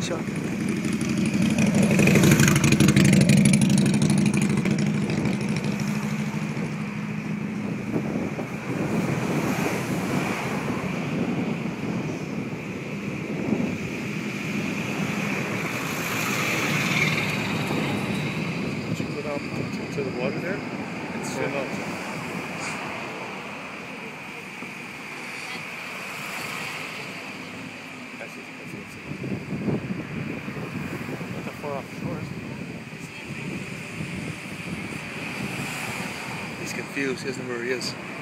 shot. Did you put up to the water there and swim out? That's it. Not that far off the shore. He's confused, he doesn't know where he is.